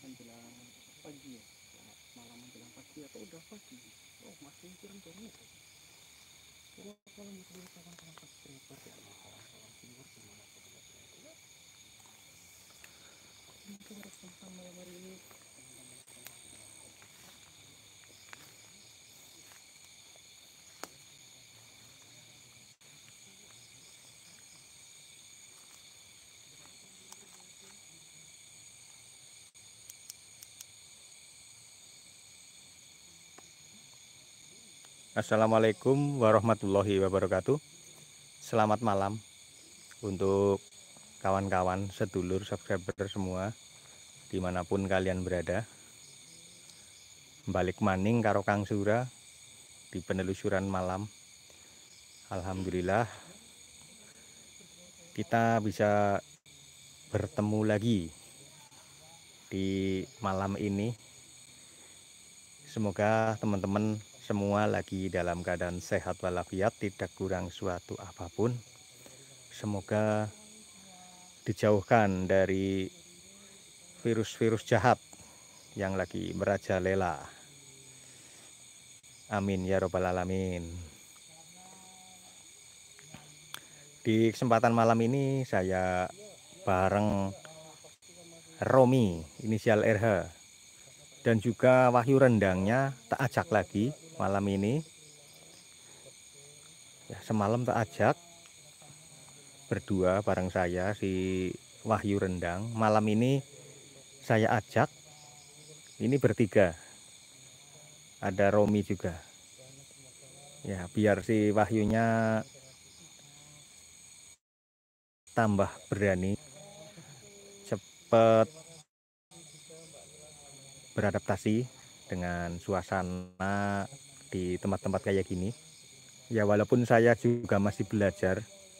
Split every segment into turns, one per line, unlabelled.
menjelang pagi ya, malam menjelang pagi atau udah pagi. Oh, masih kurang banget. Kalau misalnya kawan-kawan subscriber ya, kawan-kawan viewer gimana kabarnya? Mungkin kesempatan malam hari ini
Assalamualaikum warahmatullahi wabarakatuh. Selamat malam untuk kawan-kawan, sedulur, subscriber semua dimanapun kalian berada. Balik maning karo Kang Sura di penelusuran malam. Alhamdulillah kita bisa bertemu lagi di malam ini. Semoga teman-teman semua lagi dalam keadaan sehat walafiat, tidak kurang suatu apapun. Semoga dijauhkan dari virus-virus jahat yang lagi merajalela. Amin ya robbal alamin. Di kesempatan malam ini saya bareng Romi inisial RH dan juga Wahyu Rendangnya tak ajak lagi malam ini. Ya, semalam tak ajak berdua bareng saya si Wahyu Rendang. Malam ini saya ajak, ini bertiga. Ada Romi juga. Ya, biar si Wahyunya tambah berani, cepat beradaptasi dengan suasana di tempat-tempat kayak gini. Ya, walaupun saya juga masih belajar,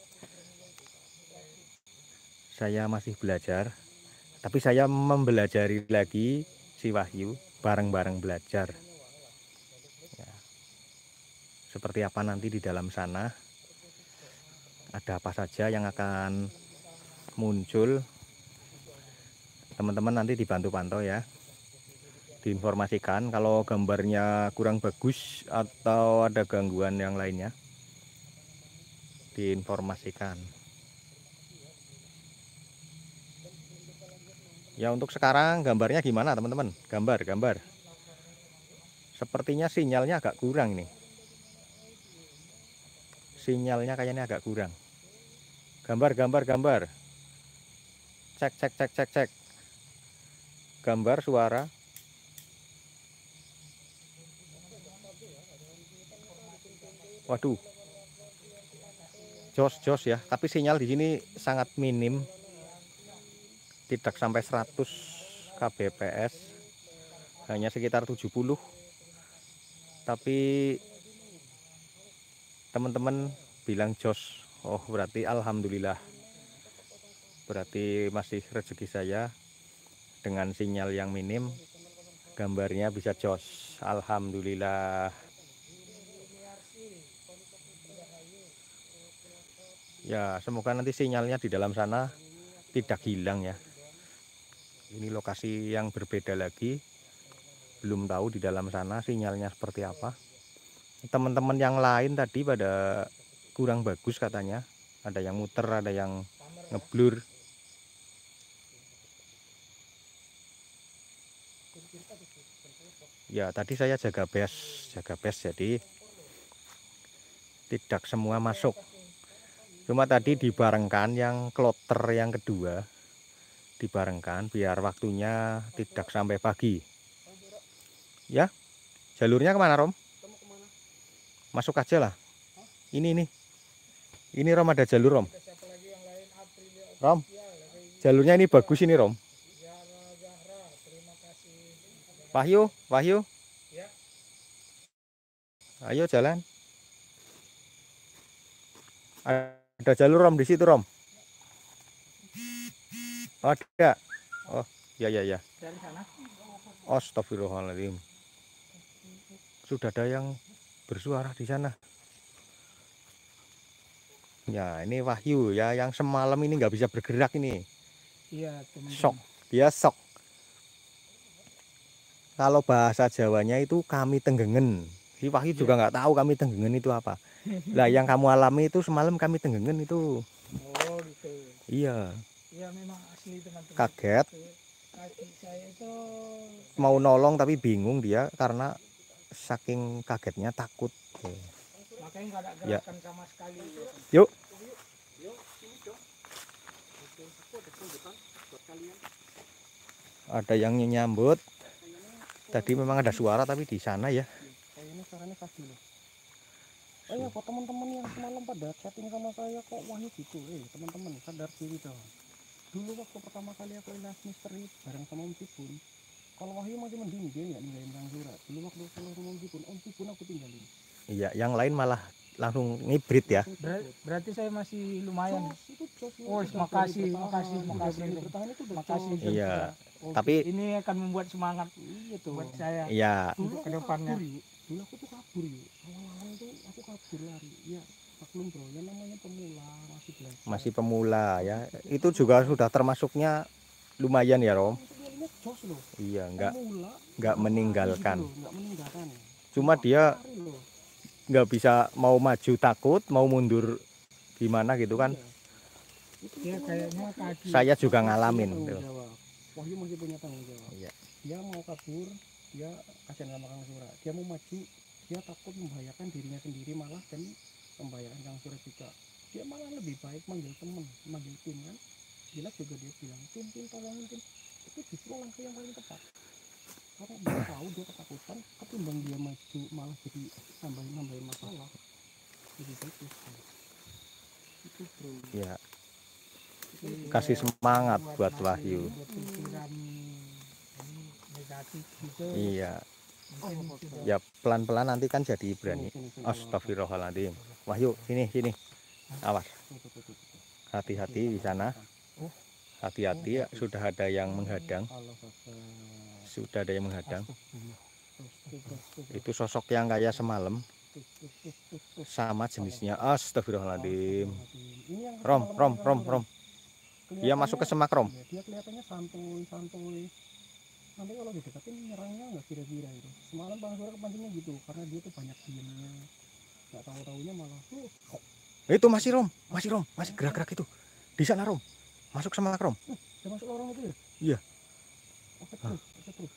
tapi saya mempelajari lagi si Wahyu, bareng-bareng belajar. Ya, seperti apa nanti di dalam sana, ada apa saja yang akan muncul, teman-teman nanti dibantu pantau ya, diinformasikan kalau gambarnya kurang bagus atau ada gangguan yang lainnya, diinformasikan. Ya, untuk sekarang gambarnya gimana teman-teman? Gambar. Sepertinya sinyalnya agak kurang nih. Sinyalnya kayaknya agak kurang. Gambar. Cek. Gambar, suara. Waduh. Jos ya. Tapi sinyal di sini sangat minim. Tidak sampai 100 kbps. Hanya sekitar 70. Tapi teman-teman bilang jos. Oh, berarti alhamdulillah. Berarti masih rezeki saya dengan sinyal yang minim, gambarnya bisa jos. Alhamdulillah. Ya, semoga nanti sinyalnya di dalam sana tidak hilang ya. Ini lokasi yang berbeda lagi. Belum tahu di dalam sana sinyalnya seperti apa. Teman-teman yang lain tadi pada kurang bagus katanya. Ada yang muter, ada yang ngeblur. Ya, tadi saya jaga base jadi tidak semua masuk. Cuma tadi dibarengkan yang kloter yang kedua, dibarengkan biar waktunya tidak sampai pagi. Ya, jalurnya kemana Rom? Masuk aja lah. Ini Rom, ada jalur Rom. Rom, jalurnya ini bagus ini Rom. Wahyu. Ayo jalan. Ada jalur Rom di situ Rom. Oh, ada. Oh, ya.
dari sana.
Astagfirullahaladzim. Sudah ada yang bersuara di sana. Ya, ini Wahyu ya, yang semalam ini nggak bisa bergerak ini.
Iya, teman-teman.
Shock. Dia shock. kalau bahasa Jawanya itu kami tenggengen. Si Wahyu juga nggak tahu kami tenggengen itu apa. Lah yang kamu alami itu semalam kami tenggengen itu.
Oh gitu.
Iya,
Ya memang asli teman-teman.
kaget.
Kaki saya itu
Mau nolong tapi bingung dia karena saking kagetnya takut.
makanya nggak ada
Ya,
gerakan sama sekali.
yuk. Ada yang nyambut. Tadi memang ada suara tapi di sana ya.
Kayaknya suaranya kaki loh. Oh ya, kok teman-teman yang semalam pada chatting sama saya kok Wahyu gitu, teman-teman sadar diri dong. Dulu waktu pertama kali aku ilas misteri bareng sama Om Cipun, kalau Wahyu masih mending dia nggak ninggalin Kang Surat. Dulu waktu aku sama Om Cipun aku tinggalin.
Iya, yang lain malah langsung ngibrit ya.
Berarti saya masih lumayan.
Oh,
makasih
Iya.
Oke,
Tapi
ini akan membuat semangat buat saya
iya,
untuk kedepannya.
Dulu aku tuh kabur yuk, awal-awal tuh aku kabur lari ya, maklum bro, yang namanya pemula masih belajar,
masih pemula ya. Itu juga sudah termasuknya lumayan ya, Rom.
maksudnya jos loh,
Iya,
pemula
nggak meninggalkan.
nggak meninggalkan,
Cuma dia
lari loh.
nggak bisa mau maju takut, mau mundur gimana gitu kan.
Itu
Ya
semuanya
kayaknya kaki.
Saya juga
punya
ngalamin
tanggung
tuh.
jawab. Wahyu masih punya tanggung jawab.
Iya.
Dia mau kabur, dia kasihan sama Kang Surat, dia mau maju, dia takut membahayakan dirinya sendiri malah dan membahayakan Kang Surat juga. Dia malah lebih baik manggil temen, manggil tim kan. Jelas juga dia bilang, tim tolongin tim. Itu justru langkah yang paling tepat. Karena dia tahu dia ketakutan, ketimbang dia maju malah jadi nambahin masalah. Lebih baik itu bro.
Ya, kasih semangat buat Wahyu.
Pikiran ini negatif gitu.
Iya.
Mungkin sudah
Ya pelan-pelan nanti kan jadi berani.
Sini.
Astagfirullahaladzim. Wahyu, sini. Awas. Hati-hati di sana. Hati-hati, ya, sudah ada yang menghadang. Sudah ada yang menghadang. Itu sosok yang kayak semalam. Sama jenisnya. Astagfirullahaladzim. Rom. Dia masuk ke semak, Rom.
Dia kelihatannya santuy. Nanti kalau didekatin nyerangnya nggak kira-kira itu. Semalam Bang Suara kepancingnya gitu, karena dia tuh banyak diemnya. Nggak tahu-taunya malah
Itu masih Rom. Masih gerak-gerak itu. Di sana, Rom. Masuk semak, Rom.
dia masuk lorong itu ya?
Iya.
Oke terus.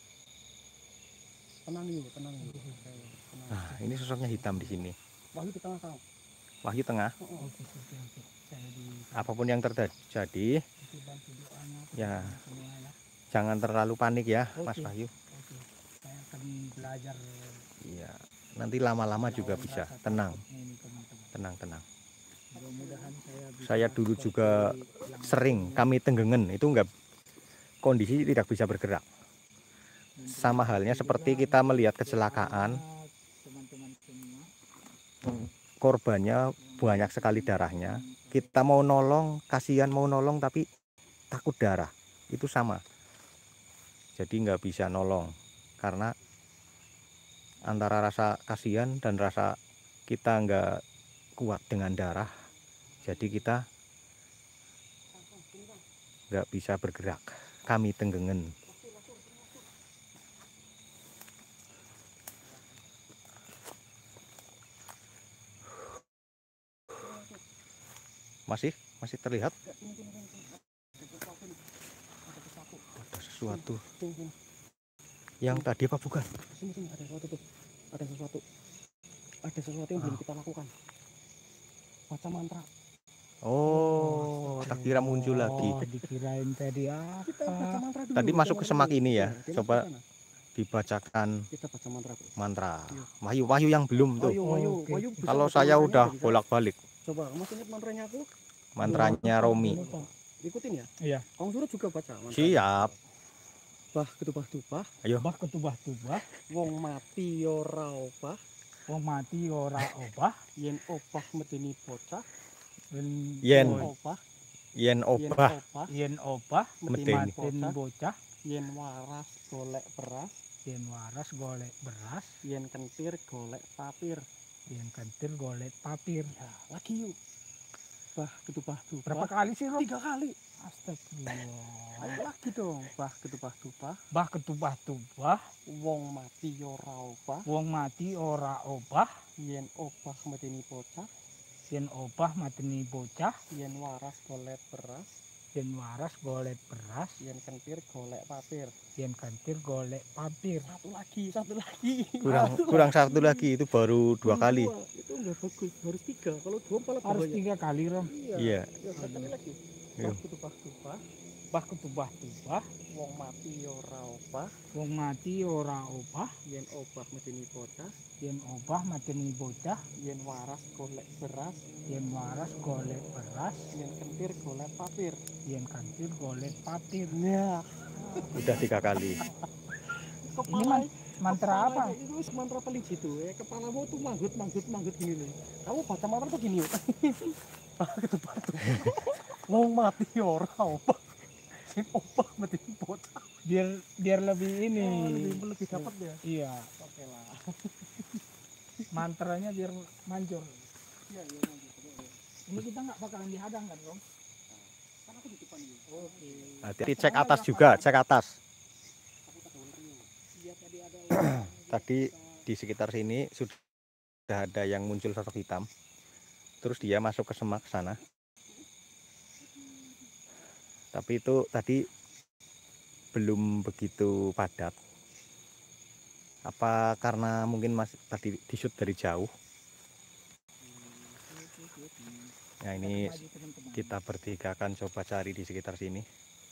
Tenang yuk. Tenang.
Nah, ini sosoknya hitam di sini.
Wahyu di tengah Kang.
Wahyu tengah.
oke. Saya di
Apapun yang terjadi,
bantu doanya.
ya
Semuanya.
jangan terlalu panik ya, Mas
Oke.
Wahyu.
Oke. Saya akan belajar.
Iya. Nanti lama-lama juga
melawan
bisa.
rasa
Tenang.
takutnya ini, teman-teman.
Tenang.
Mudah-mudahan saya bisa
Saya dulu juga
seperti yang
sering kami tenggengen itu enggak, kondisi tidak bisa bergerak. Sama halnya seperti kita melihat kecelakaan,
teman-teman semua.
korbannya banyak sekali darahnya. Kita mau nolong, kasihan mau nolong tapi takut darah. Itu sama. Jadi nggak bisa nolong karena antara rasa kasihan dan rasa kita nggak kuat dengan darah. Jadi kita nggak bisa bergerak. Kami tenggengen. Masih terlihat ada sesuatu yang tadi apa bukan?
Sini ada sesuatu tuh. Ada sesuatu yang belum kita lakukan. Baca mantra.
Oh, tak kira muncul lagi.
Dikirain tadi apa?
Kita baca mantra dulu.
Tadi
baca
masuk ke
mantra
semak
dulu.
ini ya.
dia
Coba
masuk ke sana.
dibacakan
Kita baca mantra. Bro.
mantra.
Iya.
Wahyu yang belum tuh.
Oke.
Wahyu bisa
Kalau
baca
saya
mantranya
udah
nggak bisa?
bolak-balik.
Coba, masih ingat mantranya aku?
Mantranya Romi.
Ikutin ya.
Iya.
Kang Surut juga baca mantra.
Siap.
Bah ketubah-tubah,
Ayo.
Bah ketubah-tubah,
wong mati ora obah,
wong mati ora obah,
yen obah medeni bocah,
Yen.
obah,
Yen obah
yen obah
medeni
maten bocah,
yen waras golek beras,
yen waras golek beras,
yen kentir golek papir.
yen kentir golek papir.
Ya, lagi yuk. bah ketubah tubah.
Berapa kali sih, Rom?
3 kali.
Astagfirullah.
Ayo lagi dong, bah ketubah tubah.
Bah ketubah-tubah,
Wong mati ora obah,
wong mati ora obah,
yen obah medeni bocah,
yen obah mateni bocah,
yen waras golek beras,
yen waras golek beras,
yen kentir golek papir.
yen kantir golek papir.
Satu lagi.
Kurang satu lagi, itu baru 2 kali.
Itu enggak bagus, harus 3. Kalau 2 malah
Harus
bahaya.
3 kali, Rom.
Iya.
Ya, sekali lagi.
Iya.
Bah ketubah tubah,
Bah ketubah-tubah,
wong mati ora obah,
wong mati ora obah,
yen obah medeni bocah,
yen obah mateni bocah,
yen waras golek beras,
yen waras golek beras,
yen kentir golek papir.
yen kantir golek papir.
Nah,
Udah 3 kali.
Ini mantra apa?
Itu mantra paling jitu ya. Kepalamu tuh manggut gini nih. Kamu baca mantra tuh gini. Wong mati ora obah. Sing obah medeni bocah.
Biar lebih ini.
Lebih dapat ya.
Iya,
Oke lah.
mantranya biar manjur.
Iya.
Ini kita nggak bakalan dihadang kan, Rom?
Kan aku di depan ini.
Oke.
Hati-hati cek atas juga, cek atas.
Aku tak boleh riuh. Iya tadi ada orang
Tadi di sekitar sini sudah ada yang muncul sosok hitam. Terus dia masuk ke semak sana. Tapi itu tadi belum begitu padat. Apa karena mungkin masih tadi disut dari jauh. Nah ini
Maju, teman-teman.
kita bertiga akan coba cari di sekitar sini.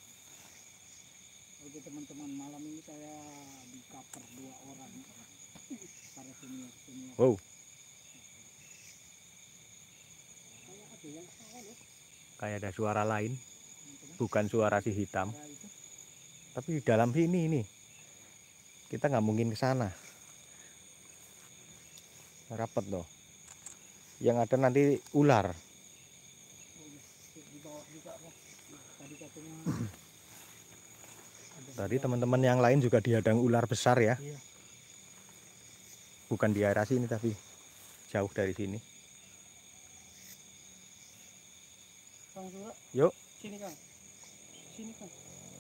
Oke teman-teman, malam ini saya di cover 2 orang para senior.
Wow,
kayak ada yang salah loh.
kayak ada suara lain, bukan suara si hitam.
Nah, itu
Tapi di dalam sini ini kita nggak mungkin ke sana. Rapet loh. Yang ada nanti ular.
di bawah juga, Rom. Tadi katanya ada
Tadi
juga.
teman-teman yang lain juga dihadang ular besar ya.
Iya.
Bukan di area sini tapi jauh dari sini.
Kang Sura.
Yuk.
Sini Kang. Sini Kang.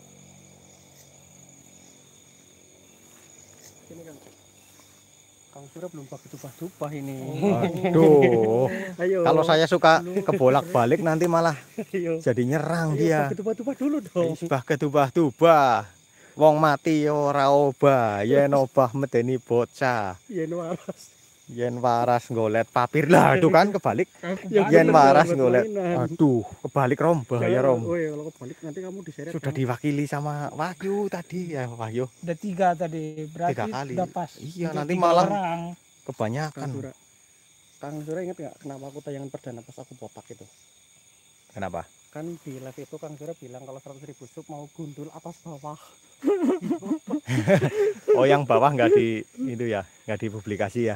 Sini Kang. Kang Sura belum pakai tubah-tubah ini.
Aduh.
Ayo.
Kalau saya suka kebolak-balik nanti malah
Ayo.
jadi nyerang
Ayo,
dia.
pakai tubah-tubah dulu dong.
Isbah ketubah-tubah. Wong mati ora obah, yen obah medeni bocah.
Iya waras.
Yen waras ngolet papir lah, itu kan kebalik.
Ya,
Yen
bener,
waras
buat
ngolet.
mainan.
Aduh, kebalik Rom, bahaya Rom.
Oh iya, kalau kebalik nanti kamu diseret.
Sudah diwakili sama Wahyu tadi ya, Wahyu.
Udah 3 tadi, berarti
3 kali.
udah pas.
Iya,
Untuk
nanti
3
malah
orang.
kebanyakan.
Kang Sura ingat nggak kenapa aku tayangan perdana pas aku botak itu?
Kenapa?
Kan di live itu Kang Sura bilang kalau 100.000 sub mau gundul atas bawah.
Oh, yang bawah nggak di itu ya, nggak dipublikasi ya.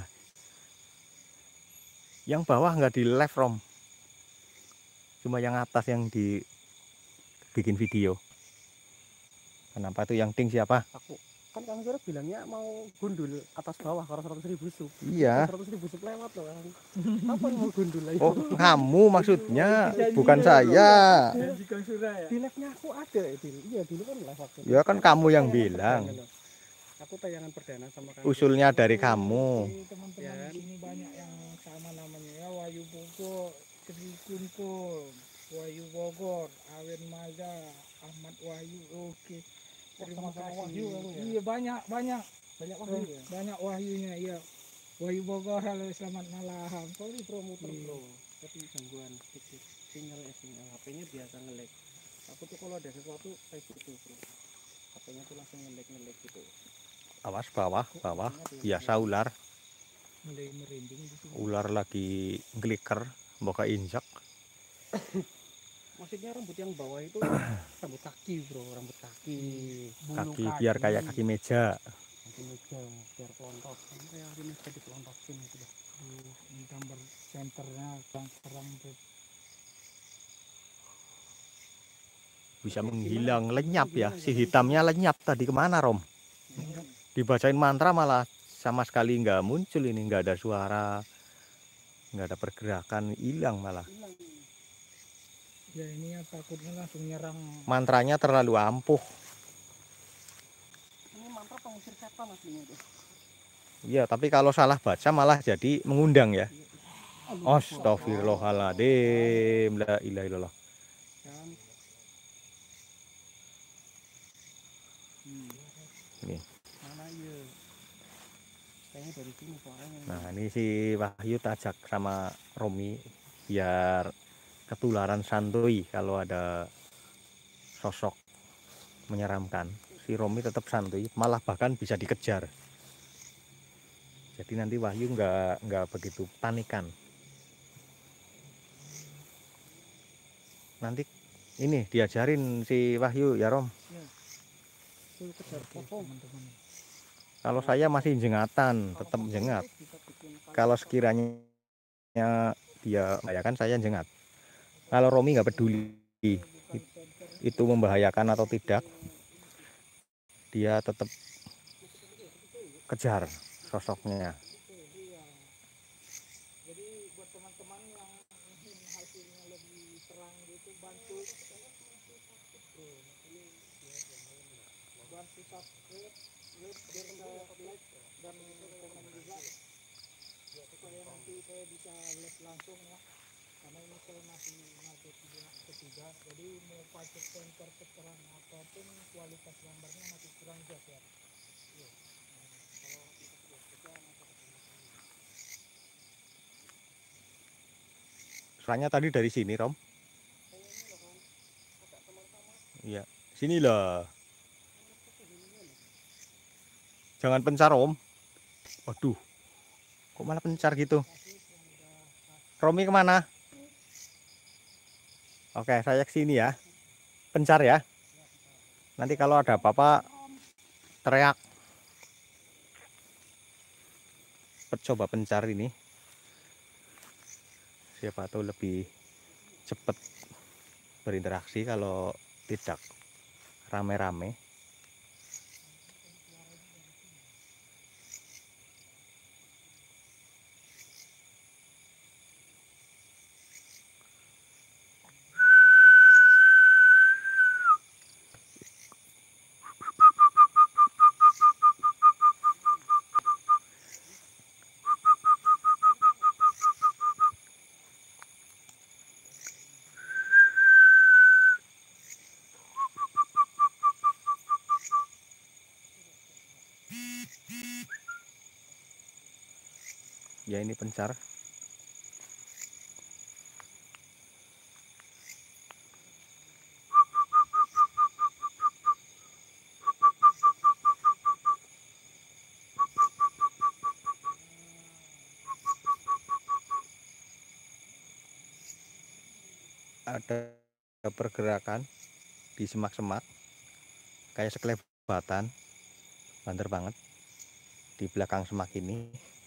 Yang bawah nggak di live Rom. Cuma yang atas yang dibikin video. Kenapa tuh yang ting siapa?
Aku kan Kang Sura bilangnya mau gundul atas bawah kalau 100.000 sub.
Iya.
100.000 sub lewat loh Kang. Apa yang mau gundul lagi?
Oh, kamu maksudnya, bukan saya.
Janji Kang Sura ya.
Di live-nya aku ada itu. Iya dulu kan live waktu itu.
Ya kan kamu yang
Tayangan
bilang.
perdana loh. Aku tayangan perdana sama Kang
Usulnya
Sura.
dari kamu.
Jadi teman-teman
Ya.
di sini banyak yang sama namanya ya, Wahyu Bogor, Tri Kumpul, Wahyu Bogor, Awen Maza, Ahmad Wahyu. Oke. Terima
Sama-sama
kasih.
Wahyu kamu ya?
Iya banyak
Banyak Wahyu ya.
banyak Wahyunya iya. Wahyu Bogor, halo selamat malam.
Sorry bro muter
Iya.
bro. Tapi gangguan sedikit. Sinyal HP-nya biasa nge-lag. Aku tuh kalau ada sesuatu kayak gitu bro. HP-nya tuh langsung nge-lag gitu.
Awas bawah, biasa ular.
Mulai merinding di sini.
Ular lagi ngeliker, boka injak.
Maksudnya rambut yang bawah itu rambut kaki bro, rambut kaki.
Bulu
Kaki biar kayak kaki meja.
Kaki meja biar kelontok. Kan kayak kaki meja dikelontokin gitu loh.
Ini gambar senternya rambut.
Bisa menghilang, lenyap ya. Si hitamnya lenyap tadi kemana Rom? Dibacain mantra malah sama sekali nggak muncul ini, nggak ada suara, nggak ada pergerakan, hilang malah.
Hilang.
Ya ini ya takutnya langsung nyerang.
Mantranya terlalu ampuh.
Ini mantra pengusir setan aslinya tuh.
Iya, tapi kalau salah baca malah jadi mengundang ya.
Aduh,
Astagfirullahaladzim. La ilaha illallah.
kan.
Ini.
Mana ya? Kayaknya dari sini suaranya.
Nah, ini si Wahyu tajak sama Romi biar ketularan santuy kalau ada sosok menyeramkan. Si Romi tetap santuy, malah bahkan bisa dikejar. Jadi nanti Wahyu nggak begitu panikan. Nanti ini diajarin si Wahyu ya Rom.
Tuh kejar teman-teman.
Kalau saya masih jengatan, tetap jengat. Kalau sekiranya dia membahayakan, saya jengat. Kalau Romi nggak peduli itu membahayakan atau tidak, dia tetap kejar sosoknya.
Jadi buat teman-teman yang ingin hasilnya lebih terang gitu, bantu subscribe, biar saya like dan komen juga supaya nanti saya bisa live langsung ya, karena ini saya masih market ketiga, jadi mau pakai sensor sekarang apapun kualitas gambarnya masih kurang jelas ya.
Soalnya tadi dari sini Rom. Iya, sinilah. Jangan pencar Om. Waduh, kok malah pencar gitu. Romi kemana? Oke, saya ke sini ya. Pencar ya. Nanti kalau ada apa-apa teriak. Coba pencar ini. Siapa tahu lebih cepat berinteraksi kalau tidak rame-rame. Ya ini pencar. Ada pergerakan di semak-semak kayak sekelebatan, banter banget di belakang semak ini.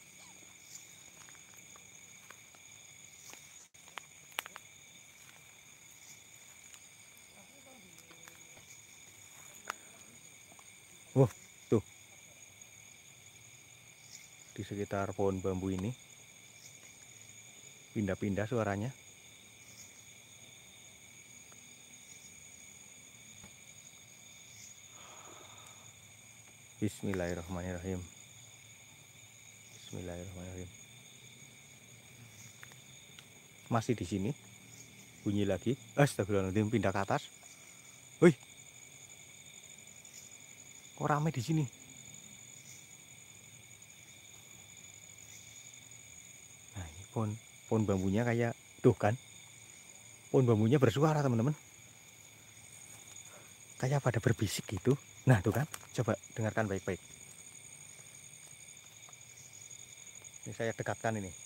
Wah, tuh di sekitar pohon bambu ini pindah-pindah suaranya. Bismillahirrahmanirrahim. Bismillahirrahmanirrahim. Masih di sini. Bunyi lagi. Astagfirullahaladzim, pindah ke atas. Wih. Kok rame di sini? Nah, ini pohon bambunya kayak tuh kan. Pohon bambunya bersuara, teman-teman. Kayak pada berbisik gitu. Nah, tuh kan. Coba dengarkan baik-baik. Ini saya dekatkan ini.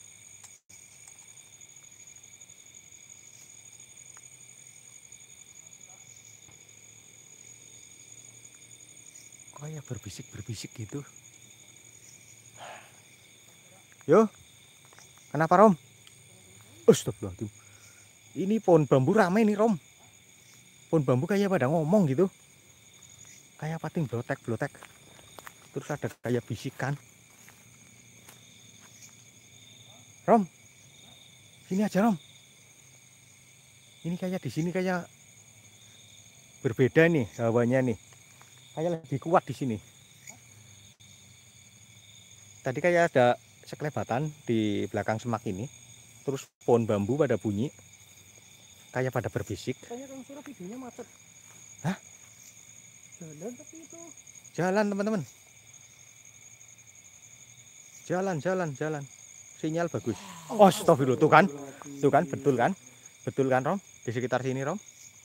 Kayak berbisik gitu. Yo, kenapa Rom? Astagfirullahaladzim. Ini pohon bambu rame nih Rom. Pohon bambu kayak pada ngomong gitu. Kayak pating blotek. Terus ada kayak bisikan. Rom, sini aja Rom. Ini kayak di sini kayak berbeda nih hawanya nih. Kayak lebih kuat di sini. Tadi kayak ada sekelebatan di belakang semak ini. Terus pohon bambu pada bunyi. Kayak pada berbisik.
Kayaknya Kang Surya videonya macet.
Hah?
Jalan tapi itu.
Jalan teman-teman. Jalan. Sinyal bagus. Oh, astagfirullah. Tuh kan, betul kan? Betul kan, Rom? Di sekitar sini, Rom.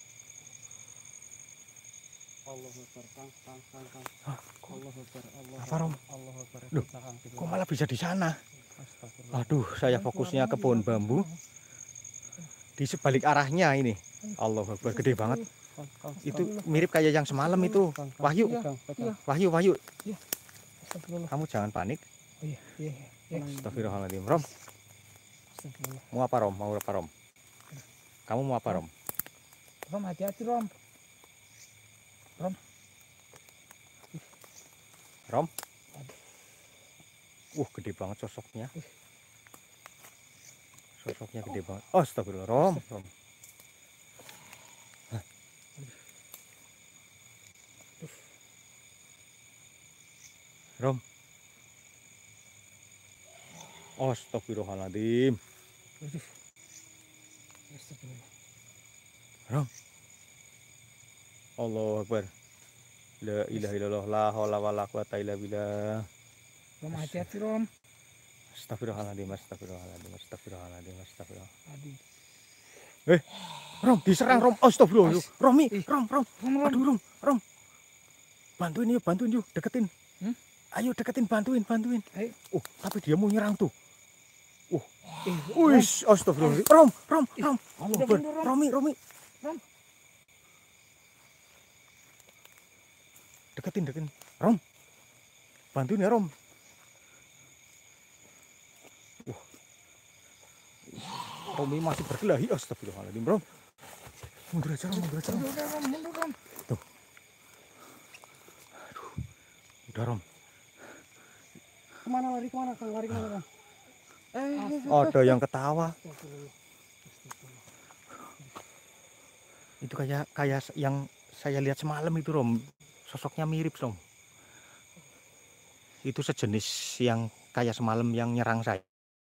Allah Akbar, Kang.
Hah?
Allah Akbar, Allah.
Apa, Rom?
Allah Akbar.
Loh,
Kang,
kok malah bisa di sana?
Astagfirullah.
Aduh, saya fokusnya ke pohon bambu. Di sebalik arahnya ini. Allah Akbar, gede banget. Itu mirip kayak yang semalam itu. Wahyu. Wahyu.
Astagfirullah.
Kamu jangan panik.
Iya.
Astagfirullahaladzim. Rom,
Astagfirullah.
mau apa, Rom? Mau apa, Rom? Kamu mau apa, Rom?
Rom, hati-hati, Rom.
Rom? Gede banget sosoknya. Sosoknya gede banget. Oh, astagfirullah, Rom. Hah. Rom. Oh, astagfirullahaladzim. Rom. Allahu Akbar. La ilaha illallah, la haula wala quwata illa billah.
Rom, hati-hati, Rom.
Astagfirullahaladzim.
Aduh.
Rom, diserang, Rom. Astagfirullah. Romi, Rom. Aduh, Rom. Bantuin yuk, deketin. Ayo deketin, bantuin.
Ayo.
Tapi dia mau nyerang tuh. Wis, astagfirullah. Rom. Allah Akbar. Romi.
Rom.
Deketin. Rom. Bantuin ya, Rom. Romi masih berkelahi. Astagfirullahaladzim, Rom. Mundur aja, Rom. Tuh. Aduh. Udah, Rom.
Kemana lari kemana, Kang?
Ada yang ketawa. Itu kayak yang saya lihat semalam itu, Rom. Sosoknya mirip, Rom. Itu sejenis yang kayak semalam yang nyerang saya.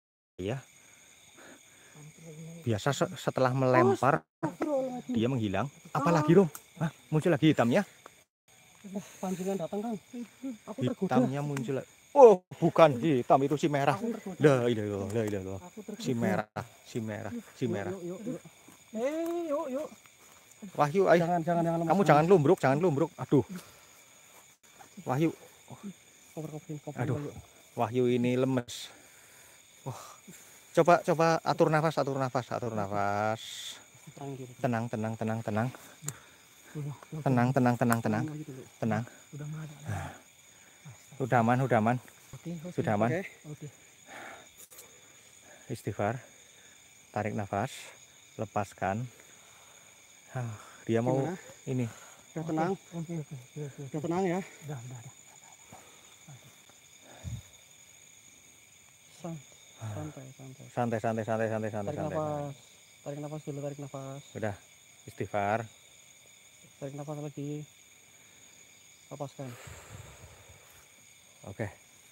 Biasa setelah melempar dia menghilang. Apalagi, Rom? Hah, muncul lagi hitamnya.
Pancingan datang, Kang. Aku tergoda.
Hitamnya muncul. Oh, bukan hitam, itu si merah. La ilaha illallah. Si merah.
Yuk. Yuk.
Wahyu, ayo.
Jangan lemas.
Kamu jangan lumbruk. Aduh. Wahyu.
Cover.
Aduh. Wahyu ini lemes. Wah. Coba atur nafas. Tenang. Tenang. Udah aman. Sudah aman.
Oke.
Istighfar. Tarik nafas, lepaskan. Dia mau
Gimana?
ini.
Udah tenang. Oke. Udah tenang ya. Udah. Santai. Tarik nafas dulu.
Udah, istighfar.
Tarik nafas lagi. Lepaskan.
Oke.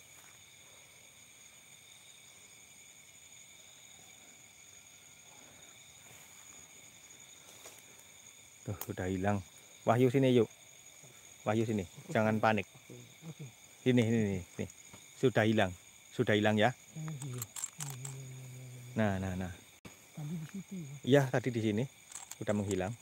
Tuh, udah hilang. Wahyu sini yuk. Jangan panik.
Oke.
Ini. Sudah hilang ya. Nah.
Tadi di situ.
Iya, tadi di sini udah menghilang.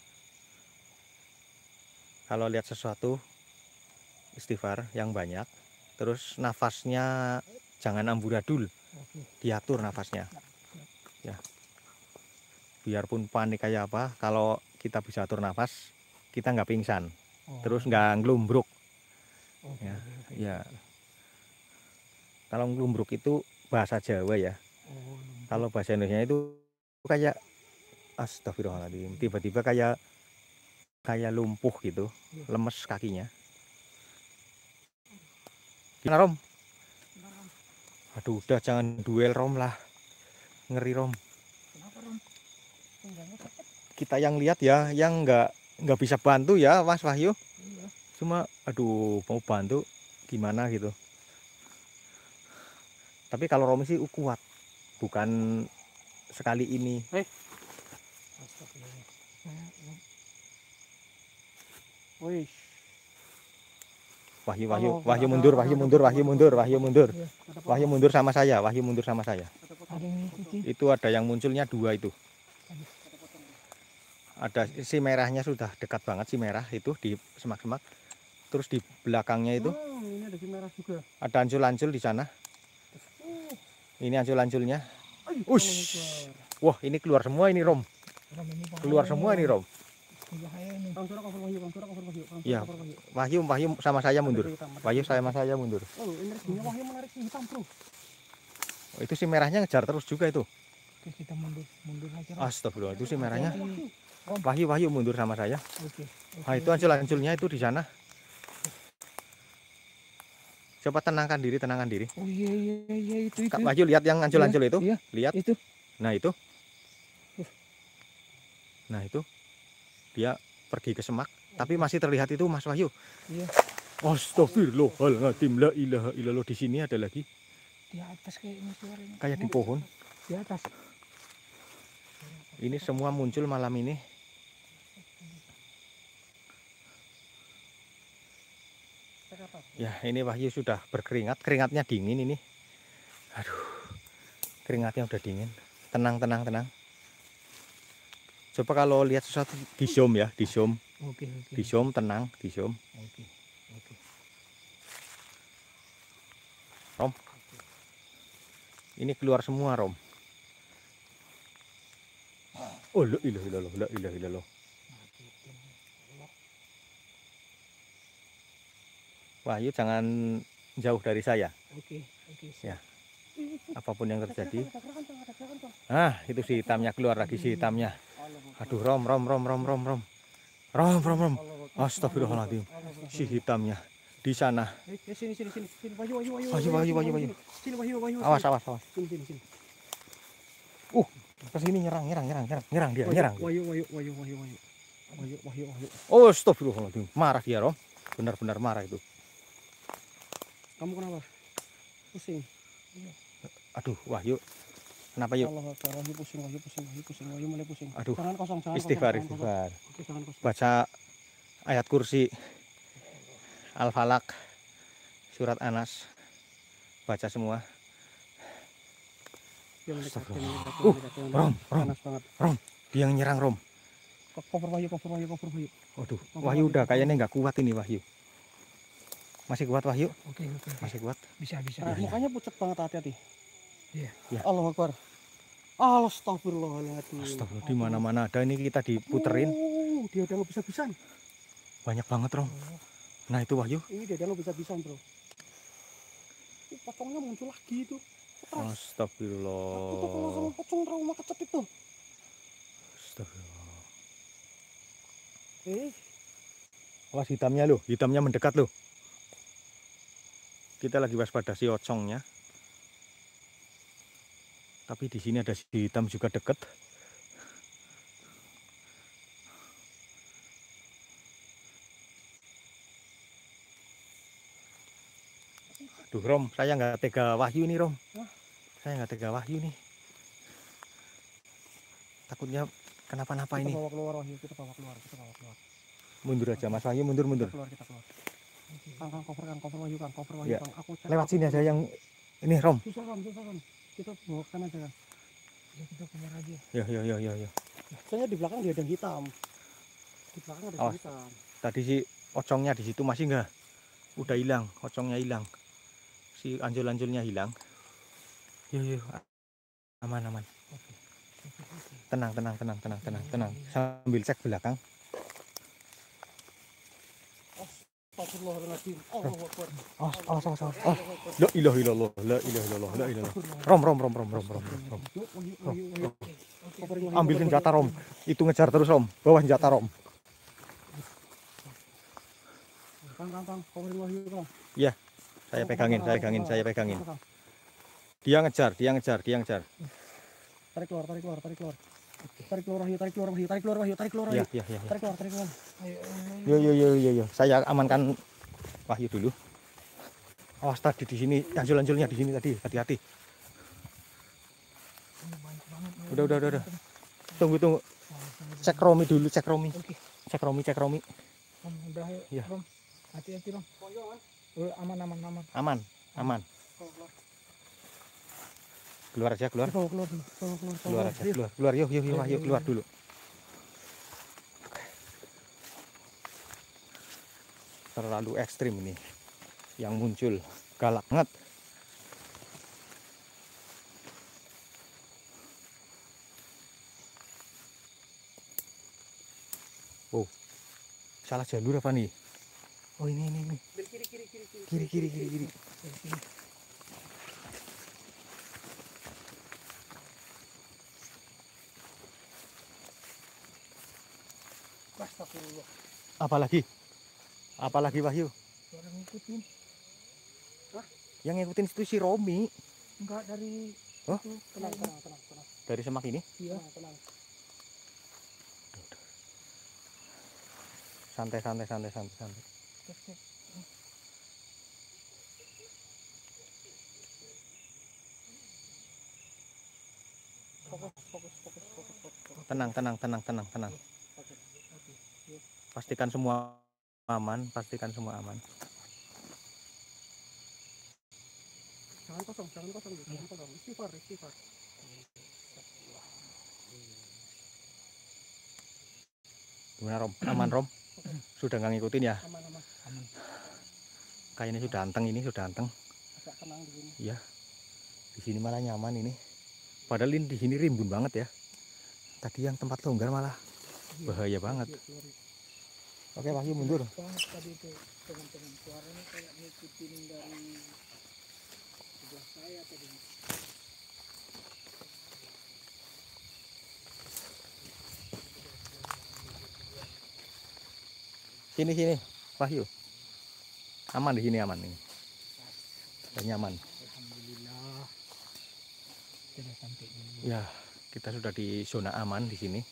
Kalau lihat sesuatu, istighfar yang banyak. Terus nafasnya jangan amburadul.
Oke.
Diatur nafasnya. Ya. Biarpun panik kayak apa, kalau kita bisa atur nafas, kita nggak pingsan. Terus nggak ngelumbruk.
Oke.
Ya. Kalau ngelumbruk itu bahasa Jawa ya. Kalau bahasa Indonesia itu kayak astagfirullahaladzim, tiba-tiba kayak lumpuh gitu, lemes kakinya. Gimana, Rom? Aduh, udah jangan duel, Rom lah. Ngeri, Rom.
Kenapa, Rom?
kita yang lihat ya, yang nggak bisa bantu ya Mas Wahyu.
Iya.
Cuma aduh mau bantu gimana gitu. Tapi kalau Romi sih kuat, bukan sekali ini.
Astagfirullah. Wih.
Wahyu
Ada-
mundur,
ada-
Wahyu
ada
mundur,
foto,
Wahyu
ada
mundur,
foto,
Wahyu
ada
mundur.
foto. Ada foto.
Wahyu mundur sama saya, Wahyu mundur sama saya.
Ada foto.
Ada yang ngikutin.
Itu ada yang munculnya 2 itu. Ada si merahnya sudah dekat banget, si merah itu di semak-semak. Terus di belakangnya itu
Ini ada si merah juga.
ada ancul-ancul di sana. Ini ancul-anculnya.
Aduh,
Ush. Wah, ini keluar semua ini Rom. Keluar semua ini Rom.
Kang Surah cover Wahyu, Kang Surah cover Wahyu, Kang Surah
Iya.
cover Wahyu.
Wahyu sama saya mundur.
Ada si hitam, ada si
Wahyu
hitam.
sama saya mundur.
Oh, energinya Wahyu menarik si hitam, Bro.
Oh, itu si merahnya ngejar terus juga itu.
Oke, kita mundur aja.
Astagfirullah, itu si merahnya. Wahyu mundur sama saya.
Oke.
Nah, itu ancul-anculnya itu di sana. Coba tenangkan diri.
Oh iya itu.
Kak Wahyu lihat yang ancul-ancul itu.
Iya,
Lihat.
itu.
Nah, itu. Nah, itu. Dia pergi ke semak, tapi masih terlihat itu Mas Wahyu.
Iya.
Astagfirullahaladzim, la ilaha illallah. Di sini ada lagi
Di atas kayaknya suaranya.
kayak di pohon.
Di atas.
Ini semua muncul malam ini. Ya, ini Wahyu sudah berkeringat. Keringatnya dingin ini. Aduh. Keringatnya udah dingin. Tenang. Coba kalau lihat sesuatu di zoom ya, di zoom.
Oke.
Di zoom, tenang, di zoom.
Oke.
Rom. Ini keluar semua, Rom. Oh, la ilaha illallah, la ilaha illallah. Wahyu jangan jauh dari saya.
Oke.
Ya. Apapun yang terjadi. Ah, itu si hitamnya keluar lagi, si hitamnya. Aduh, Rom. Astagfirullahaladzim. Si hitamnya di sana.
Sini. Wahyu.
Wahyu.
Sini Wahyu.
Awas.
Sini.
Ke sini nyerang dia, nyerang.
Wahyu.
Oh, astagfirullahaladzim. Marah dia, Rom. Benar-benar marah itu.
Kamu kenapa? Pusing.
Aduh, Wahyu. Kenapa yuk?
Allah Akbar. Wahyu pusing. Wahyu mulai pusing.
Aduh.
Jangan kosong.
Istighfar.
Oke, jangan kosong.
Baca ayat kursi, Al-Falaq, surat Anas. Baca semua.
Dia mendekat.
Rom.
Panas banget.
Dia yang nyerang, Rom.
Cover Wahyu.
Waduh, Wahyu udah kayaknya nggak kuat ini Wahyu. Masih kuat Wahyu?
Oke.
Masih kuat?
Bisa.
Nah,
Mukanya pucat banget, hati-hati.
Iya.
Allah Akbar. Astagfirullahaladzim.
Astagfirullah, di mana-mana ada ini kita diputerin.
Dia udah nggak bisa-bisan.
Banyak banget, Rom. Nah, itu Wahyu.
Ini dia udah nggak bisa-bisan, Bro. Pocongnya muncul lagi itu. Aku tuh kalau sama
Astagfirullah.
pocong trauma kecet itu.
Astagfirullah. Awas hitamnya loh, hitamnya mendekat loh. Kita lagi waspada si ocongnya. Tapi di sini ada si hitam juga deket. Aduh, Rom, saya nggak tega Wahyu nih, Rom. Saya nggak tega Wahyu nih. Takutnya kenapa-napa ini.
Kita bawa keluar Wahyu, kita bawa keluar.
Mundur aja, Mas Wahyu, mundur.
Kita keluar. Kang, cover Wahyu, cover Wahyu,
Ya.
Kang. Aku cek.
Lewat sini aja yang ini, Rom.
Susah kan. Kita bawa ke sana aja, Kang. Ya, kita keluar aja.
Ya.
Soalnya di belakang dia ada yang hitam. Di belakang ada yang
Awas.
hitam.
Tadi si ocongnya di situ masih nggak? Udah hilang, ocongnya hilang. Si anjul-anjulnya hilang. Yuk. Aman. Tenang. Sambil cek belakang.
Astagfirullahaladzim. Allahu Akbar.
Awas. La ilaha illallah. Rom.
Wahyu. Coverin Wahyu,
Ambil
cover
senjata,
Wahyu.
Rom. Itu ngejar terus, Rom. Bawa senjata, Rom.
Kang, coverin Wahyu, Kang.
Saya pegangin. Dia ngejar.
Tarik keluar. Tarik keluar Wahyu, tarik keluar Wahyu, tarik keluar Wahyu, tarik keluar
Iya,
Wahyu.
iya, iya.
Tarik keluar, tarik keluar.
Yo, yo, yo, yo, yo. Saya amankan Wahyu dulu. Awas tadi di sini, anjul-anjulnya di sini tadi, hati-hati. Udah. Tunggu. Cek Romi dulu, cek Romi.
Oke.
Cek Romi.
Rom, udah ayo.
Iya.
Rom. Hati-hati Rom. Aman.
Aman. Keluar aja, keluar. Keluar aja, keluar. Yuk, Wahyu, keluar dulu. Terlalu ekstrim ini yang muncul, galak banget. Oh, salah jalur apa nih? Oh, ini. Kiri.
Astagfirullah.
Apalagi Wahyu?
Suara ngikutin.
Yang ngikutin itu si Romi.
Enggak dari
Oh?
itu. Tenang.
Dari semak ini.
Iya.
Santai.
Cek. Fokus.
Tenang.
Oke.
Pastikan semua aman.
Jangan kosong. Istighfar.
Gimana Rom? Aman Rom? Sudah nggak ngikutin ya?
Aman.
Kayaknya sudah anteng ini,
Agak tenang di sini.
Iya. Di sini malah nyaman ini. Padahal di sini rimbun banget ya. Tadi yang tempat longgar malah bahaya banget. Oke, Wahyu mundur.
Banget tadi itu teman-teman, suaranya kayak ngikutin dari sebelah saya tadi.
Sini, Wahyu. Aman di sini, aman ini. Dan nyaman.
Alhamdulillah. Sudah sampai dulu.
Ya, kita sudah di zona aman di sini.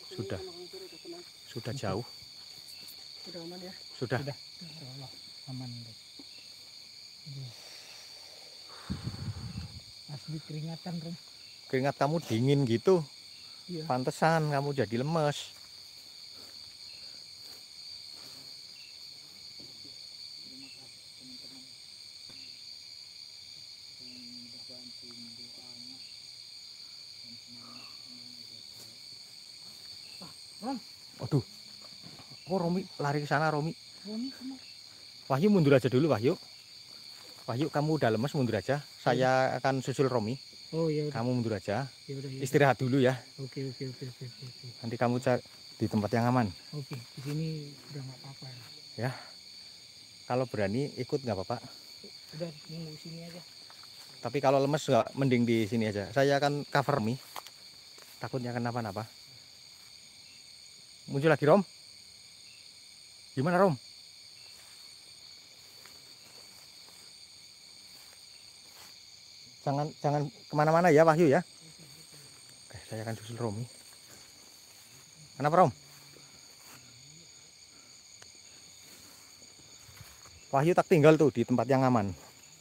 Sudah jauh.
Sudah aman ya?
Sudah.
Insyaallah aman deh. Asli keringatan Rom.
Keringat kamu dingin gitu.
Iya.
Pantesan kamu jadi lemes.
Rom.
Aduh. Oh, Romi lari ke sana, Romi.
Romi kemana?
Wahyu mundur aja dulu, Wahyu. Wahyu, kamu udah lemes, mundur aja. Saya akan susul Romi.
Oh iya udah.
Kamu mundur aja.
Ya udah.
Istirahat dulu ya.
Oke.
Nanti kamu cari di tempat yang aman.
Oke, di sini udah nggak apa-apa ya.
Ya. Kalau berani ikut nggak apa-apa.
Udah nunggu sini aja.
Tapi kalau lemes nggak, mending di sini aja. Saya akan cover Romi. Takutnya kenapa-napa. Muncul lagi, Rom. Gimana, Rom? Jangan kemana-mana ya, Wahyu ya. Oke, saya akan susul Romi. Kenapa, Rom? Wahyu tak tinggal tuh di tempat yang aman.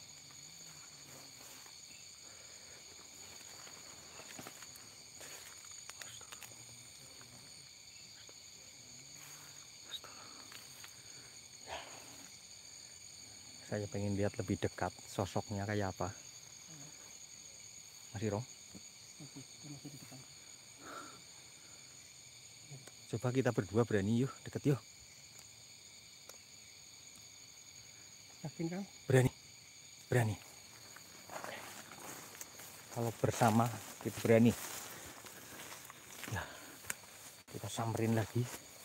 Saya pengen lihat lebih dekat sosoknya kayak apa. Masih, Rom?
Masih di depan.
Coba kita berdua berani yuk, deket yuk.
Yakin kan?
Berani. Oke. Kalau bersama kita berani. Ya, kita samperin lagi.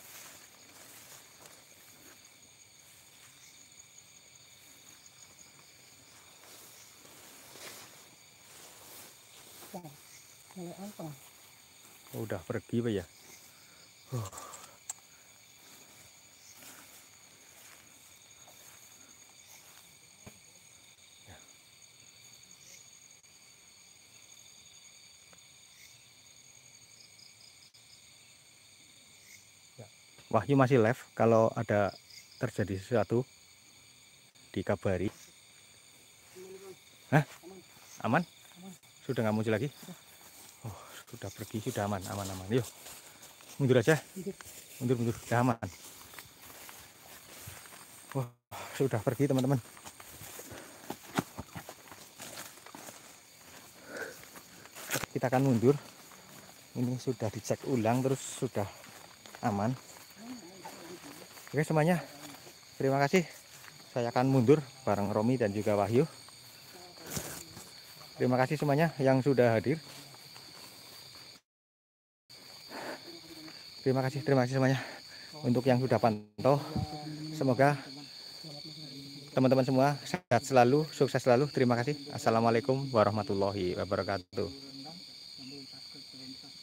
Mulai anteng.
Udah pergi Pak ya. Wahyu masih live, kalau ada terjadi sesuatu dikabari. Hah? Aman? Sudah nggak muncul lagi? Oh, sudah pergi, sudah aman, aman. Yuk, mundur aja. Mundur, sudah aman. Wah, sudah pergi teman-teman. Kita akan mundur. Ini sudah dicek ulang, terus sudah aman. Oke semuanya, terima kasih. Saya akan mundur bareng Romi dan juga Wahyu. Terima kasih semuanya yang sudah hadir. Terima kasih semuanya untuk yang sudah pantau. Semoga teman-teman semua sehat selalu, sukses selalu. Terima kasih. Assalamualaikum warahmatullahi wabarakatuh.